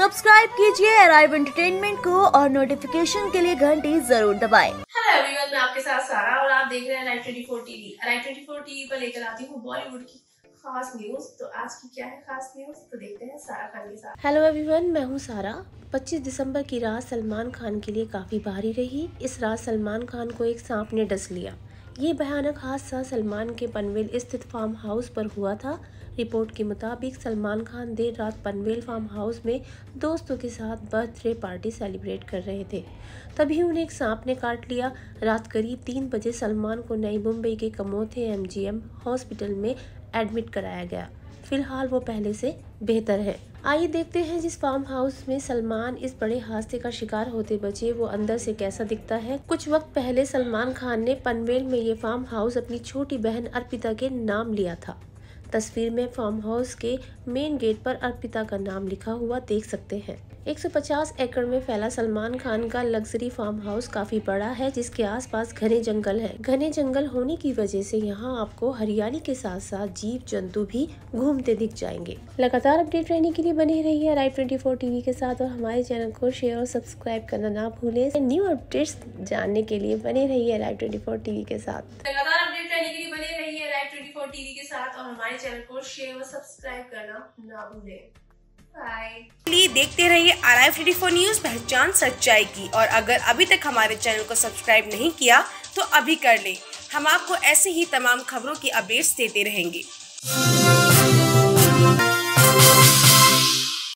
Subscribe कीजिए arrive entertainment को और नोटिफिकेशन के लिए घंटी जरूर दबाएं। हेलो एवरीवन, मैं आपके साथ सारा और आप देख रहे हैं अराइव 24 टीवी। अराइव 24 टीवी पर लेकर आती हूँ बॉलीवुड की खास न्यूज। तो आज की क्या है खास न्यूज, तो देखते हैं सारा खान के साथ। हेलो एवरीवन, मैं हूँ सारा। 25 दिसंबर की रात सलमान खान के लिए काफ़ी भारी रही। इस रात सलमान खान को एक सांप ने डस लिया। ये भयानक हादसा सलमान के पनवेल स्थित फार्म हाउस पर हुआ था। रिपोर्ट के मुताबिक सलमान खान देर रात पनवेल फार्म हाउस में दोस्तों के साथ बर्थडे पार्टी सेलिब्रेट कर रहे थे, तभी उन्हें एक सांप ने काट लिया। रात करीब 3 बजे सलमान को नई मुंबई के कमोथे MGM हॉस्पिटल में एडमिट कराया गया। फिलहाल वो पहले से बेहतर है। आइए देखते हैं जिस फार्म हाउस में सलमान इस बड़े हादसे का शिकार होते बचे वो अंदर से कैसा दिखता है। कुछ वक्त पहले सलमान खान ने पनवेल में ये फार्म हाउस अपनी छोटी बहन अर्पिता के नाम लिया था। तस्वीर में फार्म हाउस के मेन गेट पर अर्पिता का नाम लिखा हुआ देख सकते हैं। 150 एकड़ में फैला सलमान खान का लग्जरी फार्म हाउस काफी बड़ा है, जिसके आसपास घने जंगल है। घने जंगल होने की वजह से यहाँ आपको हरियाली के साथ साथ जीव जंतु भी घूमते दिख जाएंगे। लगातार अपडेट रहने के लिए बने रहिए अराइव 24 टीवी के साथ और हमारे चैनल को शेयर और सब्सक्राइब करना ना भूलें। न्यू अपडेट्स जानने के लिए बने रहिए अराइव 24 टीवी के साथ। लगातार अपडेट रहने के लिए बने रहिए अराइव 24 टीवी के साथ और हमारे चैनल को शेयर और सब्सक्राइब करना ना भूलें। लिए देखते रहिए अराइव 24 न्यूज, पहचान सच्चाई की। और अगर अभी तक हमारे चैनल को सब्सक्राइब नहीं किया तो अभी कर लें। हम आपको ऐसे ही तमाम खबरों की अपडेट्स देते रहेंगे।